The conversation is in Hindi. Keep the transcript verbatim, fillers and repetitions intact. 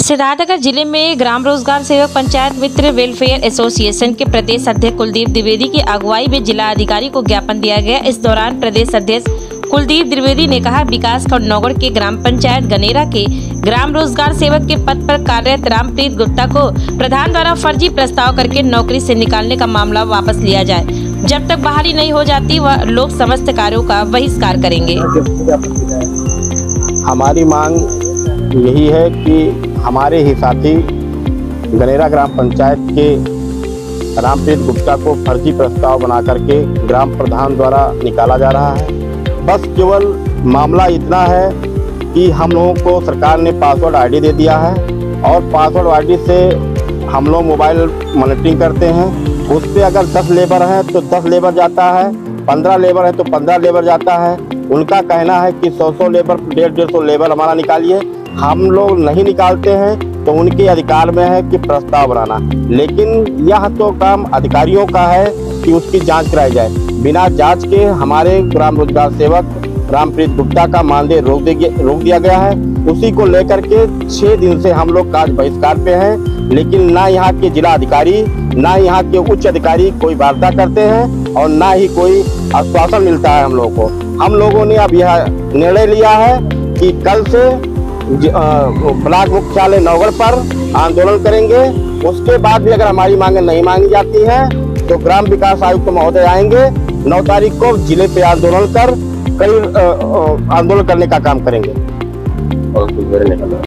सिद्धार्थनगर जिले में ग्राम रोजगार सेवक पंचायत मित्र वेलफेयर एसोसिएशन के प्रदेश अध्यक्ष कुलदीप द्विवेदी की अगुवाई में जिला अधिकारी को ज्ञापन दिया गया। इस दौरान प्रदेश अध्यक्ष कुलदीप द्विवेदी ने कहा, विकासखंड नौगढ़ के ग्राम पंचायत गनेरा के ग्राम रोजगार सेवक के पद पर कार्यरत रामप्रीत गुप्ता को प्रधान द्वारा फर्जी प्रस्ताव करके नौकरी से निकालने का मामला वापस लिया जाए। जब तक बहाली नहीं हो जाती वह लोग समस्त कार्यों का बहिष्कार करेंगे। हमारी मांग यही है कि हमारे ही साथी गनेरा ग्राम पंचायत के रामप्रीत गुप्ता को फर्जी प्रस्ताव बना करके ग्राम प्रधान द्वारा निकाला जा रहा है। बस केवल मामला इतना है कि हम लोगों को सरकार ने पासवर्ड आईडी दे दिया है और पासवर्ड आईडी से हम लोग मोबाइल मॉनिटरिंग करते हैं। उस पर अगर दस लेबर हैं तो दस लेबर जाता है, पंद्रह लेबर है तो पंद्रह लेबर जाता है। उनका कहना है कि सौ सौ लेबर डेढ़ डेढ़ सौ लेबर हमारा निकालिए। हम लोग नहीं निकालते हैं तो उनके अधिकार में है कि प्रस्ताव बनाना, लेकिन यह तो काम अधिकारियों का है कि उसकी जांच कराई जाए। बिना जांच के हमारे ग्राम रोजगार सेवक रामप्रीत गुप्ता का मानदेय रोक रोक दिया गया है। उसी को लेकर के छः दिन से हम लोग कार्य बहिष्कार पे हैं, लेकिन ना यहाँ के जिला अधिकारी ना यहाँ के उच्च अधिकारी कोई वार्ता करते हैं और ना ही कोई आश्वासन मिलता है हम लोगों को। हम लोगों ने अब यह निर्णय लिया है कि कल से ब्लॉक मुख्यालय नौगढ़ पर आंदोलन करेंगे। उसके बाद भी अगर हमारी मांगे नहीं मांगी जाती हैं तो ग्राम विकास आयुक्त महोदय आएंगे। नौ तारीख को जिले पे आंदोलन कर कई आंदोलन करने का काम करेंगे।